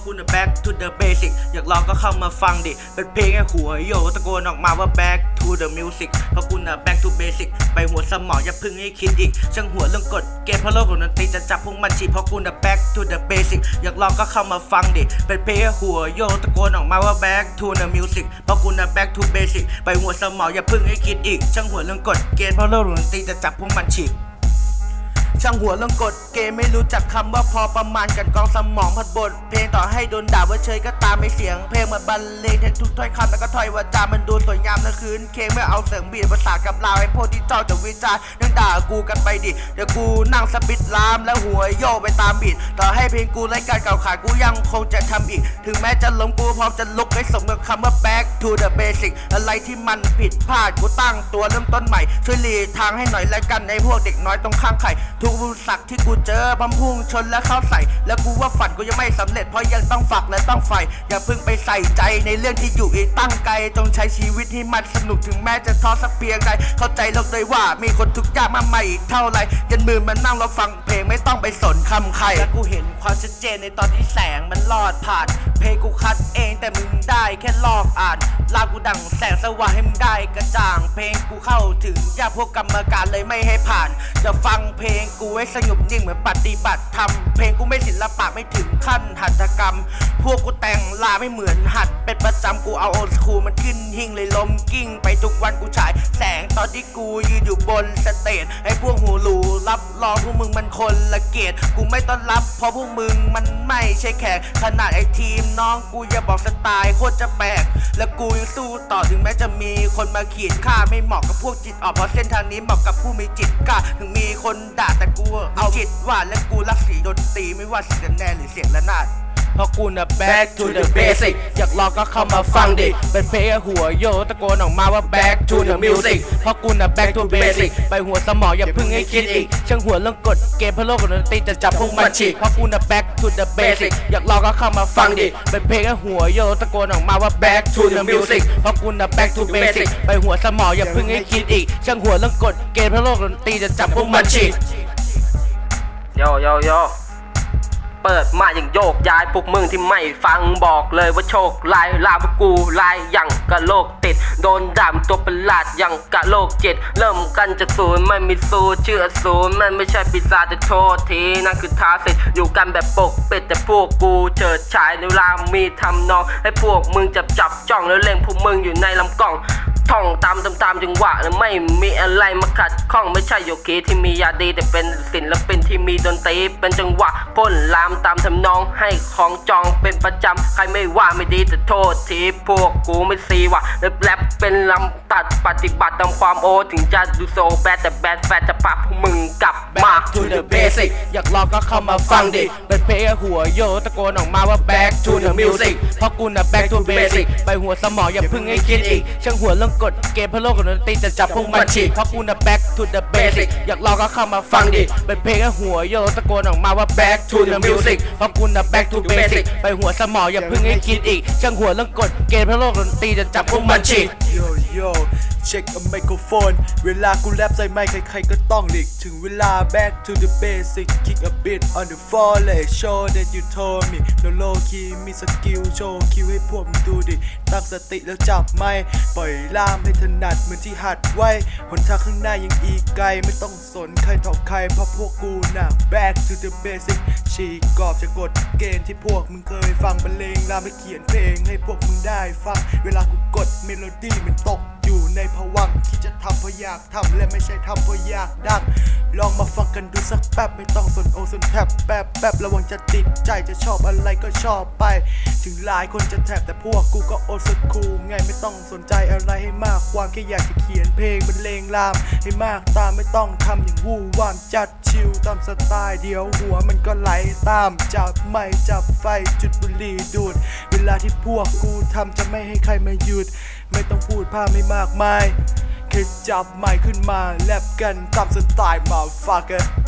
กูน่ะ back to the basic อยากลองก็เข้ามาฟังดิเป็นเพลงแค่หัวโยตะโกนออกมาว่า back to the music เพราะกูน่ะ back to basic ไปหัวสมองอย่าพึ่งให้คิดอีกช่างหัวเรื่องกฎเกณฑ์เพราะโลกของดนตรีจะจับพวกมันฉีดเพราะกูน่ะ back to the basic อยากลองก็เข้ามาฟังดิเป็นเพลงแค่หัวโยตะโกนออกมาว่า back to the music เพราะกูน่ะ back to basic ไปหัวสมองอย่าพึ่งให้คิดอีกช่างหัวเรื่องกฎเกณฑ์เพราะโลกของดนตรีจะจับพวกมันฉีดช่างหัวเรื่องกฎเกมไม่รู้จักคำว่าพอประมาณกันกองสมองผัดบทเพลงต่อให้โดนด่าว่าเฉยก็ตามไม่เสียงเพลงมันบรรเลงแทนทุกถ้อยคำแล้วก็ถ้อยวาจามันดูสวยงามนะคืนเคงไม่เอาเสียงบีดภาษากับลาวให้พวกที่เจ้าจะวิจารณ์นั่งด่ากูกันไปดิเดี๋ยวกูนั่งสปิดลามแล้วหัวโยไปตามบีดต่อให้เพลงกูไร้การเก่าขายกูยังคงจะทำอีกถึงแม้จะล้มกูพร้อมจะลุกให้สมกับคำว่า back to the basic อะไรที่มันผิดพลาดกูตั้งตัวเริ่มต้นใหม่ช่วยหลีกทางให้หน่อยแล้วกันไอ้พวกเด็กน้อยตรงข้างไข่ทุกสักที่กูเจอพัมพุ่งชนและเข้าใส่แล้วกูว่าฝันกูยังไม่สำเร็จเพราะยังต้องฝักและต้องใฝ่อย่าเพิ่งไปใส่ใจในเรื่องที่อยู่อีกตั้งไกลจงใช้ชีวิตให้มันสนุกถึงแม้จะท้อสักเพียงใดเข้าใจโลกเลยว่ามีคนทุกข์ยากมากมายอีกเท่าไรยันมือมันนั่งรอฟังเพลงไม่ต้องไปสนคำใครและกูเห็นความชัดเจนในตอนที่แสงมันลอดผ่านเพลงกูคัดเองแต่มึงได้แค่ลอกอ่านลากกูดังแสงสว่างให้มึงได้กระจ่างเพลงกูเข้าถึงยากพวกกรรมการเลยไม่ให้ผ่านจะฟังเพลงกูให้สงบนิ่งเหมือนปฏิบัติธรรมเพลงกูไม่ศิลปะไม่ถึงขั้นหัตถกรรมพวกกูแต่งลาไม่เหมือนหัดเป็นประจำกูเอาโอลด์สคูลมันขึ้นหิ่งเลยลมกิ้งไปทุกวันกูฉายแสงตอนที่กูยืนอยู่บนสเตจให้พวกหูหลูรับรองพวกมึงมันคนละเกียรติกูไม่ต้อนรับเพราะพวกมึงมันไม่ใช่แขกขนาดไอทีมน้องกูอย่าบอกสไตล์โคตรจะแปลกและกูยังสู้ต่อถึงแม้จะมีคนมาขีดค่าไม่เหมาะกับพวกจิตออกเพราะเส้นทางนี้เหมาะกับผู้มีจิตกล้าถึงมีคนด่าแต่กูเอาจิตว่าและกูรักสีดนตรีไม่ว่าเสียงแน่หรือเสียงระนาดเพราะกูน่ะ back to the basic อยากลองก็เข้ามาฟังดิเป็นเพลงหัวโยตะโกนออกมาว่า back to the music เพราะกูน่ะ back to basic ไปหัวสมองอย่าพึ่งให้คิดอีกช่างหัวเรื่องกฎเกมเพราะโลกของดนตรีจะจับพวกมันฉีกเพราะกูน่ะ back to the basic อยากลองก็เข้ามาฟังดิเป็นเพลงหัวโยตะโกนออกมาว่า back to the music เพราะกูน่ะ back to basic ไปหัวสมองอย่าพึ่งให้คิดอีกช่างหัวเรื่องกฎเกมเพราะโลกดนตรีจะจับพวกมันฉีกโยเปิดมาอย่างโยกย้ายพวกมึงที่ไม่ฟังบอกเลยว่าโชคลายลาพวกกูลายอย่างกะโลกติดโดนด่ามตัวประหลาดอย่างกะโลกจิตเริ่มกันจากศูนย์ไม่มีสูตรเชื่อศูนย์มันไม่ใช่ปีศาจแต่โทษทีนั่นคือท้าสิทธิ์อยู่กันแบบปกปิดแต่พวกกูเฉิดฉายในเวลามีทำนองให้พวกมึงจับจ้องแล้วเล็งพวกมึงอยู่ในลำกล้องท่องตามจังหวะไม่มีอะไรมาขัดข้องไม่ใช่โยคีที่มียาดีแต่เป็นศิลปินที่มีดนตรีเป็นจังหวะพ่นลามตามทำนองให้ของจองเป็นประจำใครไม่ว่าไม่ดีแต่โทษทีพวกกูไม่ซีว่ะแรปเป็นลำตัดปฏิบัติตามความโอถึงจะดูโซแบดแต่แบดแฟดจะพาพวกมึงกลับมา to the basic อยากลองก็เข้ามาฟังดิเป็นเพลงหัวโยตะโกนออกมาว่า back to the music เพราะกูน่ะ back to basic ไปหัวสมองอย่าพึ่งให้คิดอีกช่างหัวเรื่องกฎเกมเพราะโลกของดนตรีจะจับพวกมันฉีกเพราะกูน่ะ back to the basic อยากลองก็เข้ามาฟังดิเป็นเพลงหัวโยตะโกนออกมาว่า back to the music เพราะกูน่ะ back to basic ไปหัวสมองอย่าพึ่งให้คิดอีกช่างหัวเรื่องกฎเกมเพราะโลกดนตรีจะจับพวกมันฉีก Yoเช็คเอาไมโครโฟนเวลากูแรปใส่ไมค์ใครๆก็ต้องหลีกถึงเวลา back to the basic kick a bit on the floor let show that you told me no low key มีสกิลโชว์คิวให้พวกมึงดูดิตั้งสติแล้วจับไมค์ปล่อยล่ามให้ถนัดเหมือนที่หัดไว้หนทางข้างหน้ายังอีกไกลไม่ต้องสนใครถอกใครเพราะพวกกูน่ะ back to the basic ฉีกกรอบจากกฎเกณฑ์ที่พวกมึงเคยฟังบรรเลงรามและเขียนเพลงให้พวกมึงได้ฟังเวลากูกดเมโลดี้มันตกอยู่ในภวังค์ที่จะทำเพราะอยากทำและไม่ใช่ทำเพราะอยากดังลองมาฟังกันดูสักแป๊บไม่ต้องสนโอสนแทบแป๊บระวังจะติดใจจะชอบอะไรก็ชอบไปถึงหลายคนจะแทบแต่พวกกูก็โอสคูไงไม่ต้องสนใจอะไรให้มากความแค่อยากจะเขียนเพลงบรรเลงรามให้มากตามไม่ต้องทำอย่างวู่วามจัดชิลตามสไตล์เดียวหัวมันก็ไหลตามจับไม่จับไฟจุดบุหรี่ดูดเวลาที่พวกกูทำจะไม่ให้ใครมาหยุดไม่ต้องพูดภาพไม่มากมายแค่จับไมค์ขึ้นมาแลบกันตามสไตล์มาฟักเกอร์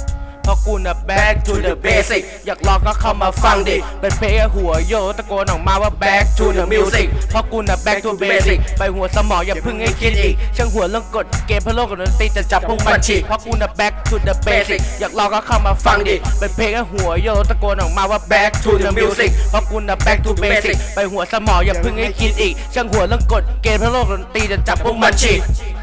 เพราะกูน่ะ back to the basic อยากลองก็เข้ามาฟังดิเป็นเพลงแค่หัวโยตะโกนออกมาว่า back to the music เพราะกูน่ะ back to basic ไปหัวสมองอย่าพึ่งให้คิดอีกช่างหัวเรื่องกฎเกมเพราะโลกกับดนตรีจะจับพวกมันฉีกเพราะกูน่ะ back to the basic อยากลองก็เข้ามาฟังดิเป็นเพลงแค่หัวโยตะโกนออกมาว่า back to the music เพราะกูน่ะ back to basic ไปหัวสมองอย่าพึ่งให้คิดอีกช่างหัวเรื่องกฎเกมเพราะโลกกับดนตรีจะจับพวกมันฉีก